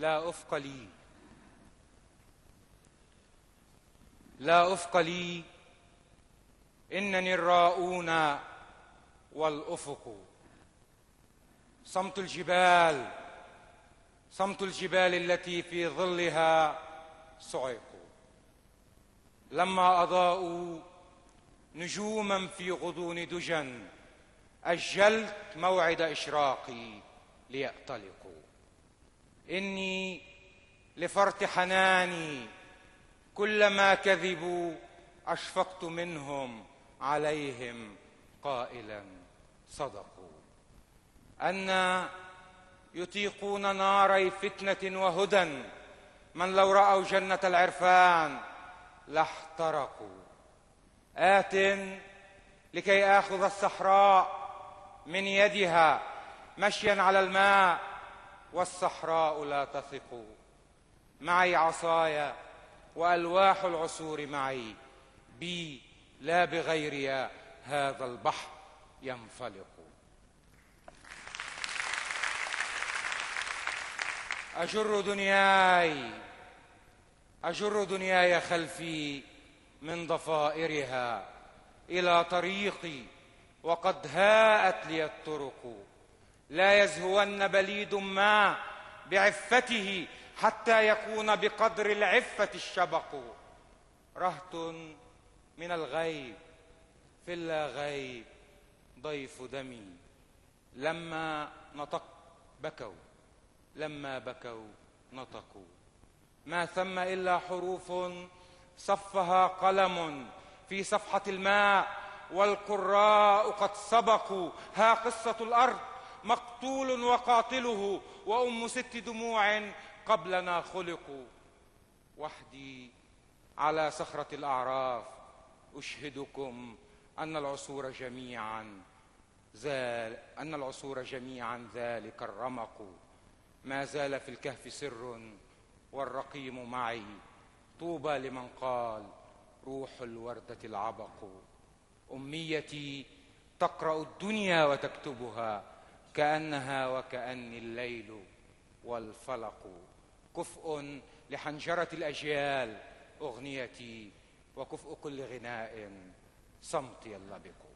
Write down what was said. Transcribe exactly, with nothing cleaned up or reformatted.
لا أفق لي، لا أفق لي، إنني الراؤون والأفق. صمت الجبال، صمت الجبال التي في ظلها صعقوا. لما أضاءوا نجوما في غضون دجى أجلت موعد إشراقي ليأتلقوا. إني لفرط حناني كلما كذبوا أشفقت منهم عليهم قائلا صدقوا. أن يطيقون ناري فتنة وهدى من لو رأوا جنة العرفان لاحترقوا. آت لكي آخذ الصحراء من يدها مشيا على الماء والصحراء لا تثق. معي عصاي وألواح العصور معي، بي لا بغيري هذا البحر ينفلق. أجر دنياي أجر دنياي خلفي من ضفائرها إلى طريقي وقد هاءت لي الطرق. لا يزهون بليد ما بعفته حتى يكون بقدر العفة الشبق. رهط من الغيب في اللا غيب ضيف دمي. لما نطق بكوا، لما بكوا نطقوا. ما ثم إلا حروف صفها قلم في صفحة الماء والقراء قد سبقوا. ها قصة الأرض مقتول وقاتله وأم ست دموع قبلنا خلقوا. وحدي على صخرة الأعراف أشهدكم أن العصور جميعا زال أن العصور جميعا ذلك الرمق. ما زال في الكهف سر والرقيم معي. طوبى لمن قال روح الوردة العبق. أميتي تقرأ الدنيا وتكتبها كأنها وكأني الليل والفلق. كفء لحنجرة الأجيال أغنيتي وكفء كل غناء صمتي اللبق.